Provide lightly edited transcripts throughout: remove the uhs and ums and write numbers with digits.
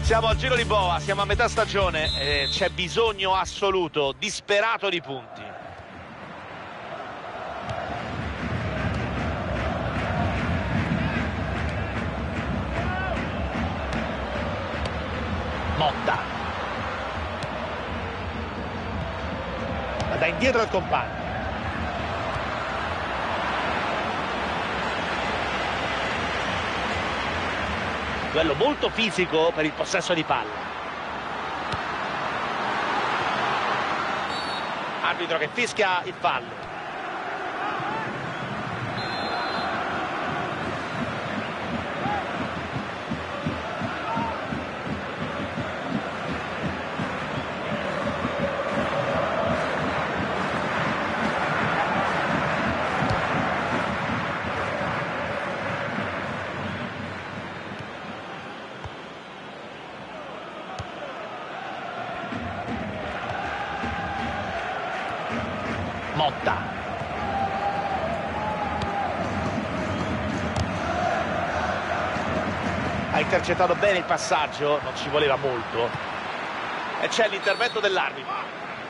Siamo al giro di boa, siamo a metà stagione e c'è bisogno assoluto, disperato di punti. Motta. Ma da indietro il compagno. Duello molto fisico per il possesso di palla. Arbitro che fischia il fallo. Motta. Ha intercettato bene il passaggio, non ci voleva molto. E c'è l'intervento dell'arbitro.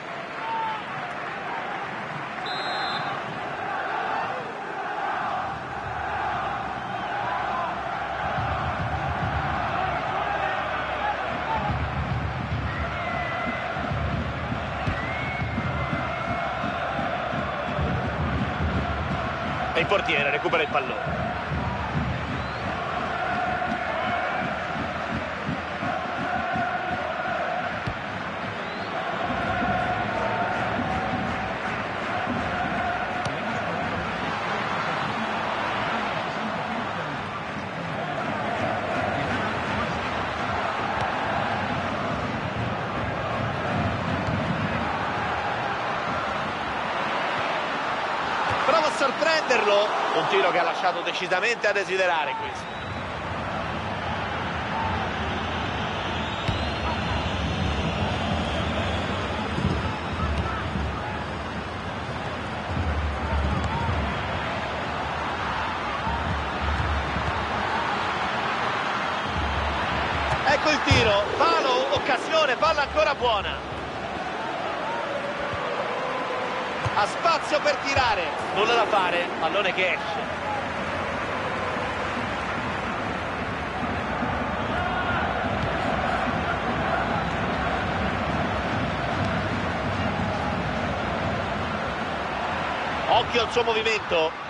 Il portiere recupera il pallone. Prova a sorprenderlo, un tiro che ha lasciato decisamente a desiderare questo. Ecco il tiro, palo, occasione, palla ancora buona. Ha spazio per tirare, nulla da fare, pallone che esce. Occhio al suo movimento.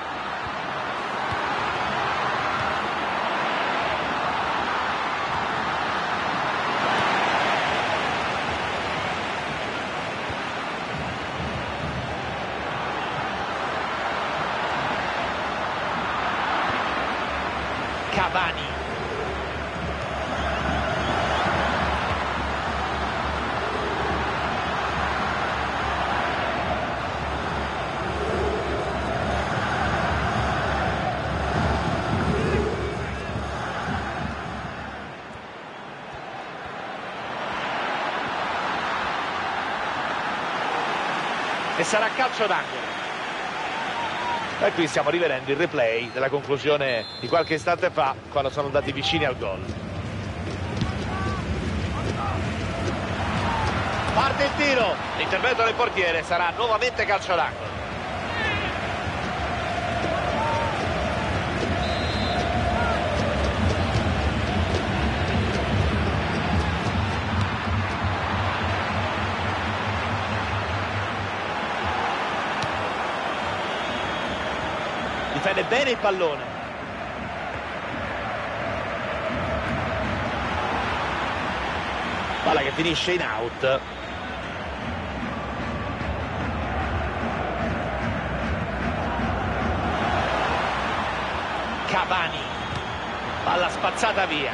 Cavani. E sarà calcio d'angolo. E qui stiamo rivedendo il replay della conclusione di qualche istante fa, quando sono andati vicini al gol. Parte il tiro, l'intervento del portiere, sarà nuovamente calcio d'angolo. Difende bene il pallone. Palla che finisce in out. Cavani. Palla spazzata via.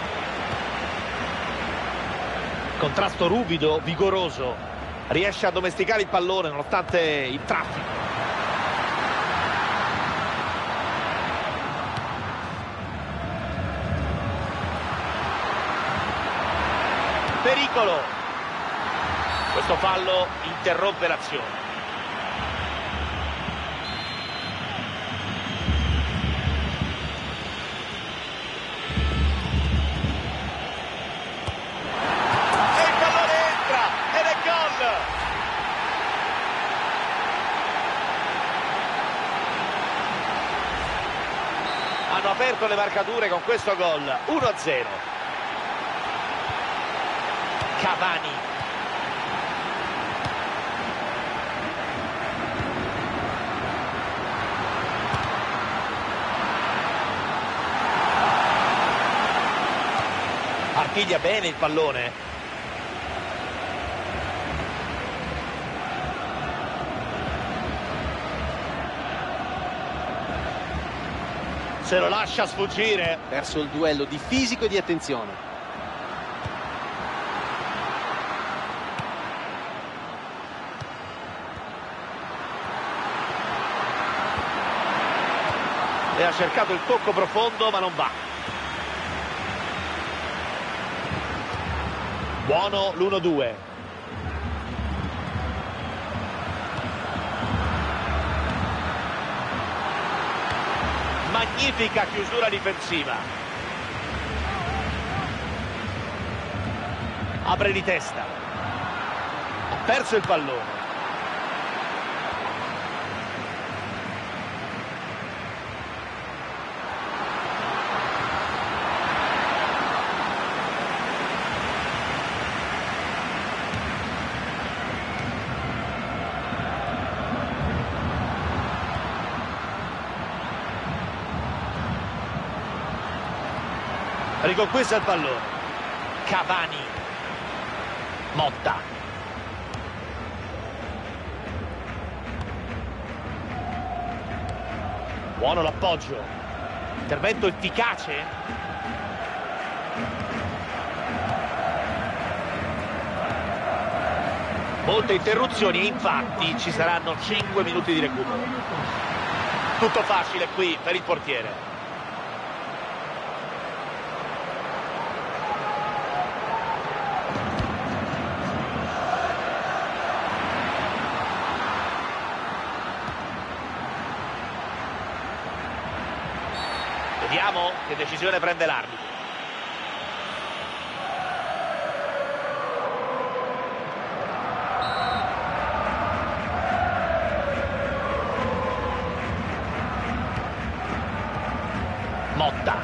Contrasto ruvido, vigoroso. Riesce a domesticare il pallone nonostante il traffico. Pericolo. Questo fallo interrompe l'azione. Hanno aperto le marcature con questo gol. 1-0. Cavani. Artiglia bene il pallone. Se lo lascia sfuggire. Verso il duello di fisico e di attenzione. E ha cercato il tocco profondo ma non va. Buono l'1-2. Magnifica chiusura difensiva. Apre di testa. Ha perso il pallone. Riconquista il pallone. Cavani. Motta. Buono l'appoggio. Intervento efficace. Molte interruzioni e infatti ci saranno 5 minuti di recupero. Tutto facile qui per il portiere. Vediamo che decisione prende l'arbitro. Motta.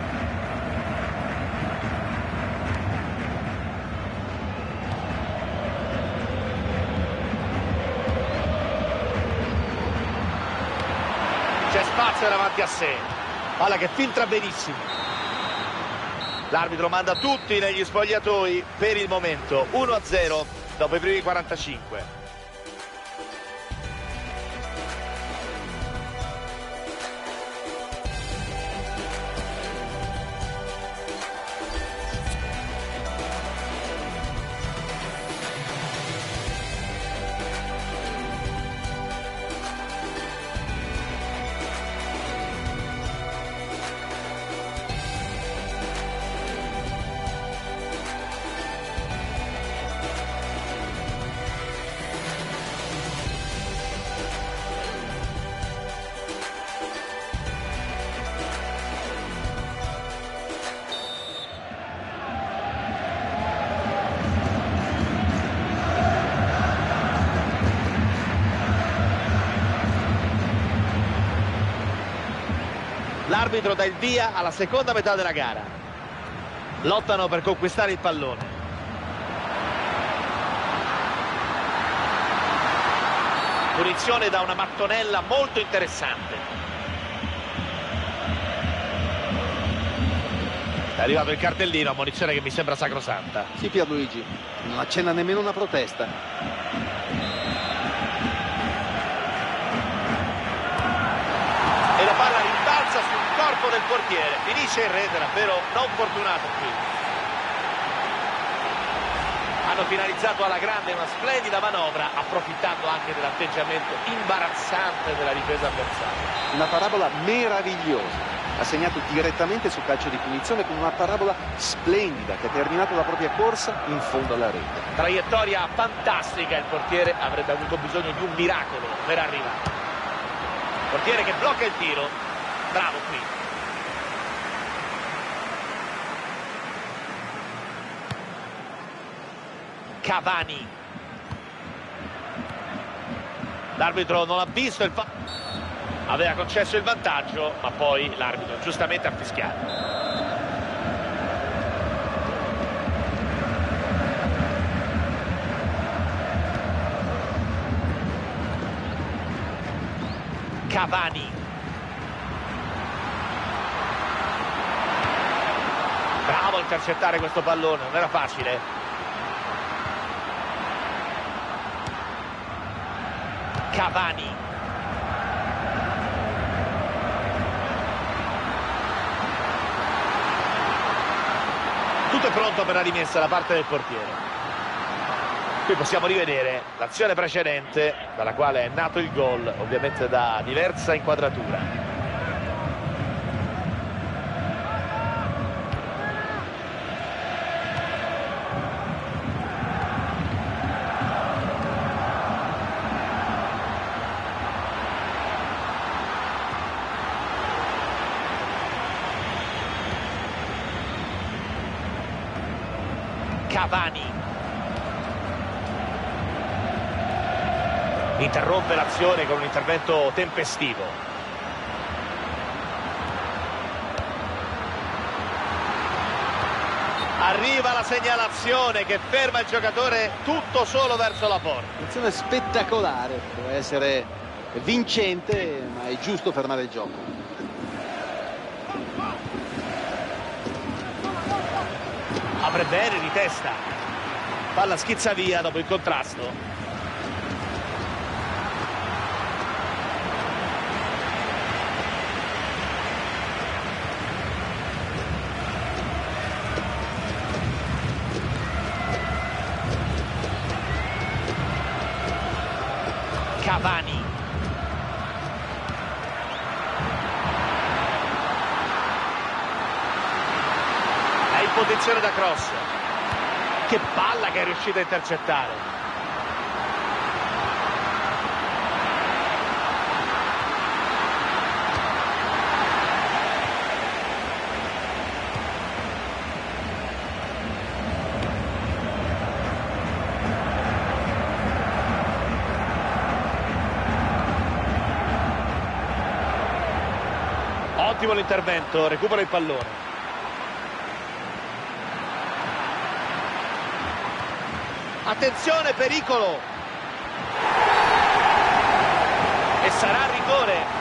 C'è spazio davanti a sé. Palla che filtra benissimo. L'arbitro manda tutti negli spogliatoi per il momento. 1-0 dopo i primi 45. L'arbitro dà il via alla seconda metà della gara. Lottano per conquistare il pallone. Punizione da una mattonella molto interessante. È arrivato il cartellino, ammonizione che mi sembra sacrosanta. Sì, Pierluigi, non accenna nemmeno una protesta. E la palla rimbalza sul corpo del portiere, finisce in rete, davvero non fortunato qui. Hanno finalizzato alla grande una splendida manovra, approfittando anche dell'atteggiamento imbarazzante della difesa avversaria. Una parabola meravigliosa. Ha segnato direttamente sul calcio di punizione con una parabola splendida che ha terminato la propria corsa in fondo alla rete. Traiettoria fantastica, il portiere avrebbe avuto bisogno di un miracolo per arrivare. Portiere che blocca il tiro, bravo qui. Cavani. L'arbitro non ha visto il Aveva concesso il vantaggio, ma poi l'arbitro giustamente ha fischiato. Cavani. Bravo a intercettare questo pallone, non era facile. Cavani. Tutto è pronto per la rimessa da parte del portiere. Qui possiamo rivedere l'azione precedente dalla quale è nato il gol, ovviamente da diversa inquadratura. Cavani interrompe l'azione con un intervento tempestivo. Arriva la segnalazione che ferma il giocatore tutto solo verso la porta. Azione spettacolare, deve essere vincente, ma è giusto fermare il gioco. Apre bene di testa, palla schizza via dopo il contrasto. Cavani. È in posizione da cross. Che palla che è riuscito a intercettare. Ottimo l'intervento, recupera il pallone. Attenzione, pericolo. E sarà rigore.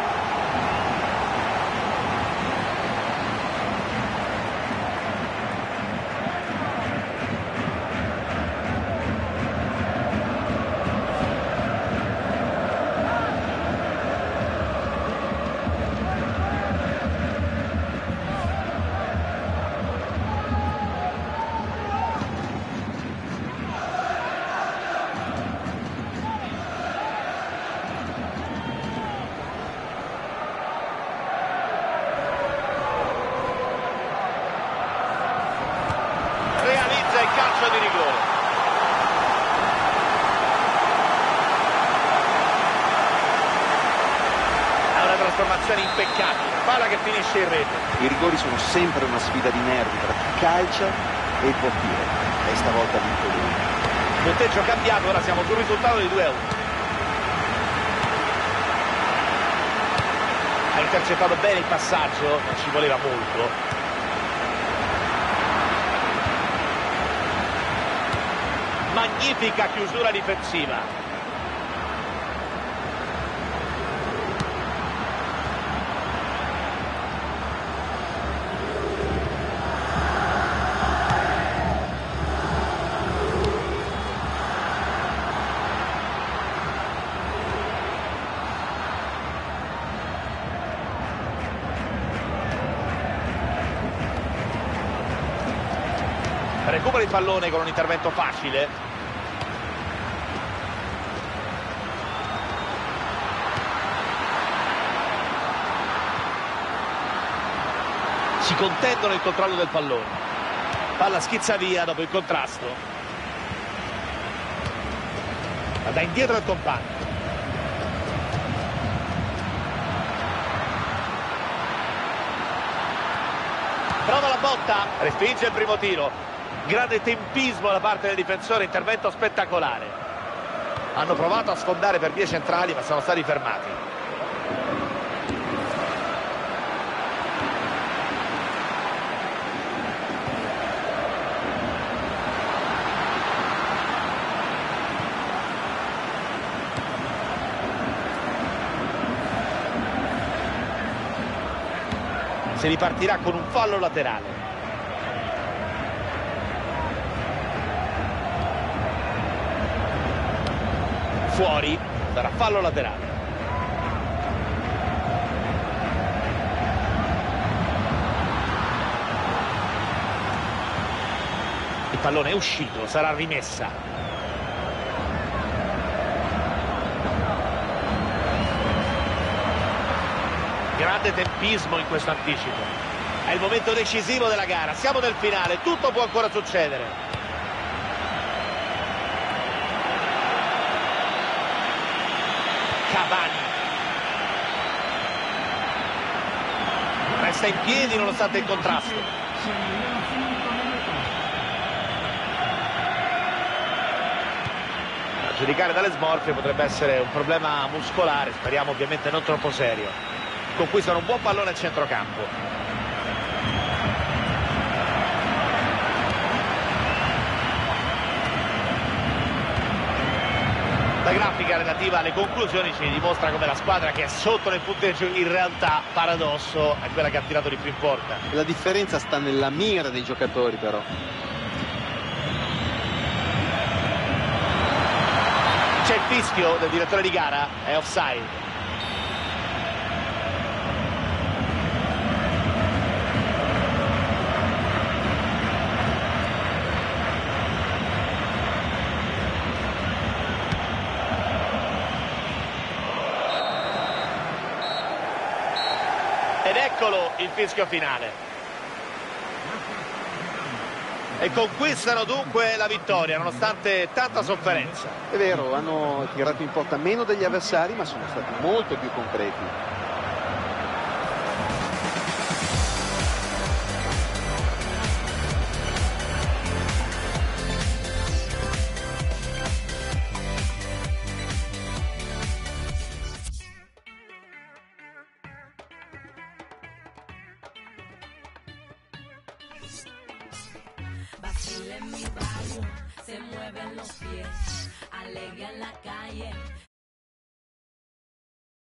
Il calcio di rigore. È una trasformazione impeccabile, palla che finisce in rete. I rigori sono sempre una sfida di nervi tra chi calcia e il portiere, e stavolta ha vinto lui. Punteggio cambiato, ora siamo sul risultato di 2-1. Ha intercettato bene il passaggio, non ci voleva molto. Magnifica chiusura difensiva. Recupera il pallone con un intervento facile. Si contendono il controllo del pallone. Palla schizza via dopo il contrasto. Ma da indietro il compagno. Prova la botta, respinge il primo tiro. Grande tempismo da parte del difensore, intervento spettacolare. Hanno provato a sfondare per vie centrali ma sono stati fermati. Si ripartirà con un fallo laterale. Fuori, sarà fallo laterale. Il pallone è uscito, sarà rimessa. Grande tempismo in questo anticipo. È il momento decisivo della gara, siamo nel finale, tutto può ancora succedere. Cavani resta in piedi nonostante il contrasto. A giudicare dalle smorfie potrebbe essere un problema muscolare, speriamo ovviamente non troppo serio. Conquistano un buon pallone al centrocampo. La grafica relativa alle conclusioni ci dimostra come la squadra che è sotto nel punteggio in realtà, paradosso, è quella che ha tirato di più in porta. La differenza sta nella mira dei giocatori però. C'è il fischio del direttore di gara, è offside. Ed eccolo il fischio finale. E conquistano dunque la vittoria nonostante tanta sofferenza. È vero, hanno tirato in porta meno degli avversari, ma sono stati molto più concreti. Vacila en mi barrio, se mueven los pies, alegre en la calle.